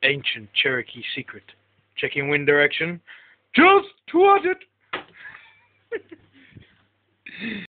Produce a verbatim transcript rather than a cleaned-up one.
ancient Cherokee secret. Checking wind direction. Just twat it!